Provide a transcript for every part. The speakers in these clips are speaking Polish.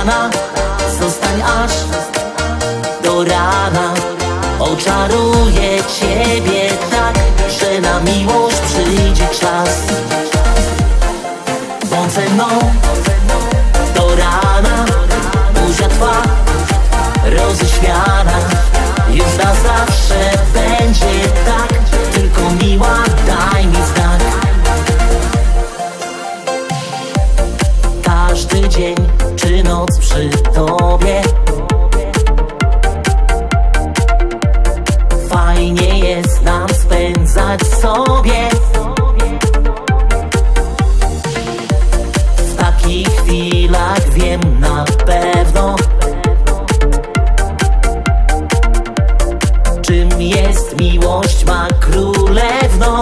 kochana, zostań aż do rana. Oczaruję ciebie tak, że na miłość przyjdzie czas. Bądź ze mną do rana, buzia twa roześmiana. Już na zawsze będzie tak, tylko miła, daj mi znak. Każdy dzień czy noc przy tobie, fajnie jest nam spędzać sobie. W takich chwilach wiem na pewno, czym jest miłość ma królewno.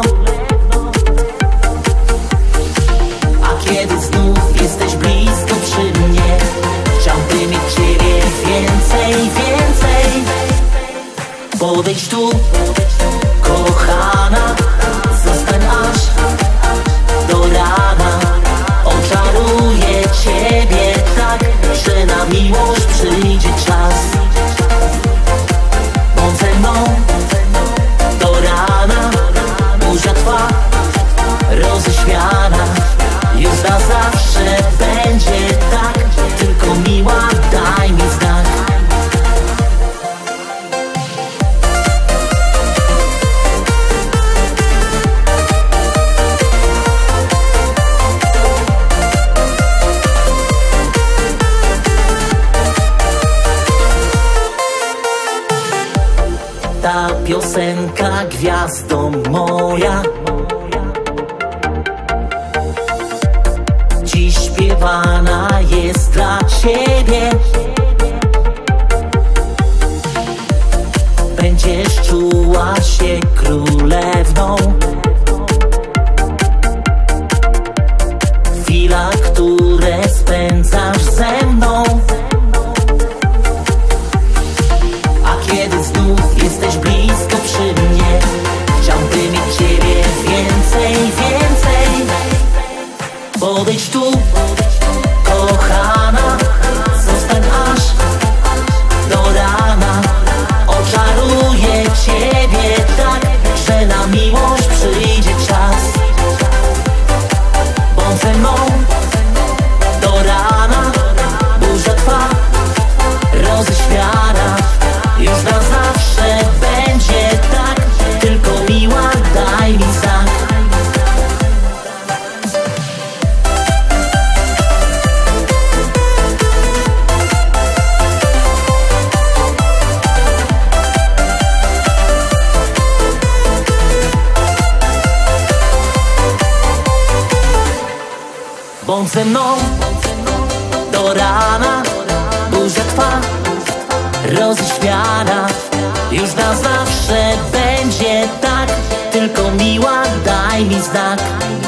A kiedy znów jesteś blisko przy mnie, chciałbym mieć ciebie więcej, więcej. Podejdź tu, kochana, zostań aż do rana. Oczaruję ciebie tak, że na miłość przyjdzie czas. Bądź ze mną do rana, buzia twa roześmiana. Już na zawsze będzie tak, tylko miła, daj mi znak. Ta piosenka, gwiazdo moja, dziś śpiewana jest dla ciebie. Będziesz czuła się królewną. Chwila, które spędzasz ze mną. A kiedy znów jesteś blisko przy mnie, chciałbym mieć ciebie więcej, więcej. Podejdź tu, kochana, zostań aż do rana. Oczaruję ciebie tak, że na miłość przyjdzie czas. Bądź ze mną do rana, buzia twa roześmiana. Już na zawsze będzie tak, tylko miła, daj mi znak. Bądź ze mną do rana, buzia twa roześmiana. Już na zawsze będzie tak, tylko miła, daj mi znak.